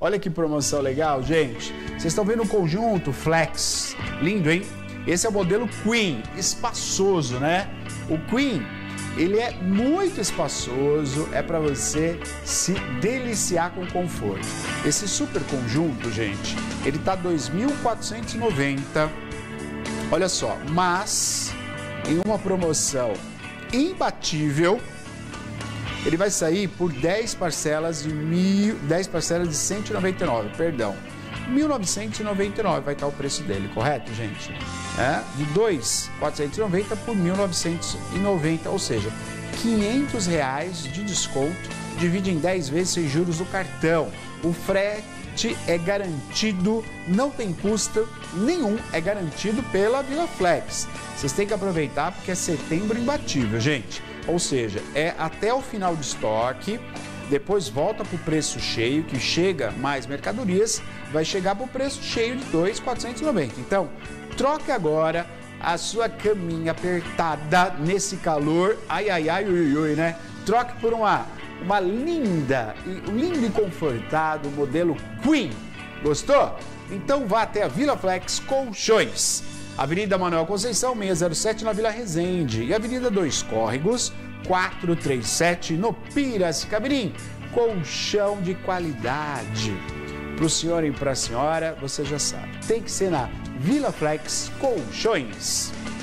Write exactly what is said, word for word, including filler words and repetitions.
Olha que promoção legal, gente. Vocês estão vendo o conjunto Flex. Lindo, hein? Esse é o modelo Queen, espaçoso, né? O Queen, ele é muito espaçoso, é para você se deliciar com conforto. Esse super conjunto, gente, ele tá dois mil quatrocentos e noventa. Olha só, mas em uma promoção imbatível, ele vai sair por dez parcelas de mil, dez parcelas de cento e noventa e nove, perdão. mil novecentos e noventa e nove vai estar o preço dele, correto, gente? É, de dois mil quatrocentos e noventa por mil novecentos e noventa, ou seja, quinhentos reais de desconto, divide em dez vezes sem juros do cartão. O frete é garantido, não tem custo nenhum, é garantido pela Vila Flex. Vocês têm que aproveitar porque é setembro imbatível, gente. Ou seja, é até o final de estoque, depois volta para o preço cheio, que chega mais mercadorias, vai chegar para o preço cheio de dois mil quatrocentos e noventa. Então, troque agora a sua caminha apertada nesse calor, ai, ai, ai, ui, ui, né? Troque por uma, uma linda, um lindo e confortável modelo Queen. Gostou? Então vá até a Vila Flex Colchões. Avenida Manuel Conceição, seiscentos e sete, na Vila Resende. E Avenida Dois Córregos, quatrocentos e trinta e sete, no Piracicamirim. Colchão de qualidade. Para o senhor e para a senhora, você já sabe. Tem que ser na Vila Flex Colchões.